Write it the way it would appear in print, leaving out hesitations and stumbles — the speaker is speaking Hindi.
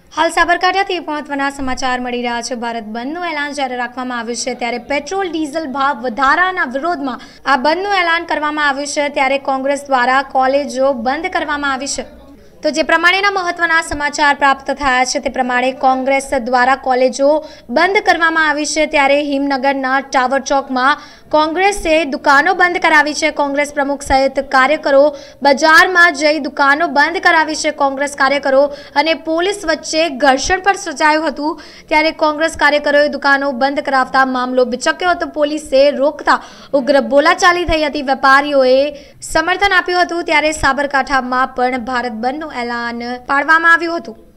हाल साबरकांठाथी महत्वना समाचार मળી રહ્યા છે। ભારત બંધનું એલાન જ્યારે રાખવામાં આવ્યું છે ત્યારે પેટ્રોલ ડીઝલ ભાવ વધારાના વિરોધમાં આ બંધનું એલાન કરવામાં આવ્યું છે ત્યારે કોંગ્રેસ દ્વારા કોલેજો બંધ કરવામાં આવી છે। तो जे प्रमाणेना महत्वना समाचार प्राप्त थया छे ते प्रमाणे कोंग्रेस द्वारा कॉलेजो बंद करवामां आवी छे त्यारे हिमनगरना टावर चौकमां कोंग्रेसे दुकानों बंद करावी छे। कोंग्रेस प्रमुख सहित कार्यकरो बजारमां जई दुकानों बंद करावी छे। कोंग्रेस कार्यकरो अने पोलीस वच्चे घर्षण पण सर्जायुं हतुं त्यारे कोंग्रेस कार्यकरोए दुकानों बंद करावता मामलो बिचक्यो हतो। पोलीसे रोकता उग्र बोलाचाली थई हती। वेपारीओए समर्थन आप्युं हतुं त्यारे साबरकांठामां पण भारत बंधनुं एलान पाडवामां આવ્યું હતું।